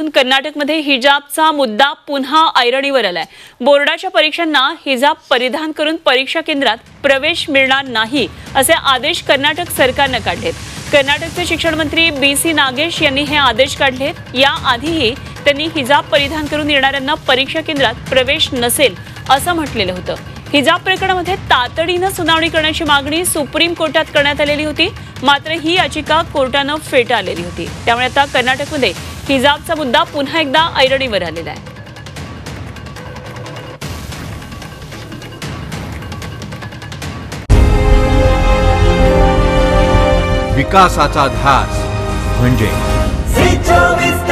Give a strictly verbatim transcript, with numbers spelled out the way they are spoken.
कर्नाटकमध्ये हिजाबचा मुद्दा पुन्हा ऐरणीवर आलाय। बोर्डाच्या परीक्षांना हिजाब परिधान करून परीक्षा केंद्रात प्रवेश मिळणार नाही असे आदेश कर्नाटक सरकारने काढलेत। कर्नाटकचे शिक्षण मंत्री बी सी नागेश यांनी हे आदेश काढले। या आधीही त्यांनी हिजाब परिधान करून येणाऱ्यांना परीक्षा केंद्रात प्रवेश नसेल असं म्हटलेलं होतं। हिजाब प्रकरणामध्ये तातडीने सुनावणी करण्याची मागणी सुप्रीम कोर्टात करण्यात आलेली होती, मात्र ही याचिका कोर्टाने फेटाळलेली होती। त्यामुळे आता कर्नाटकमध्ये हिजाबचा मुद्दा पुन्हा एकदा ऐरणीवर आलेला आहे। विकासाचा ध्यास म्हणजे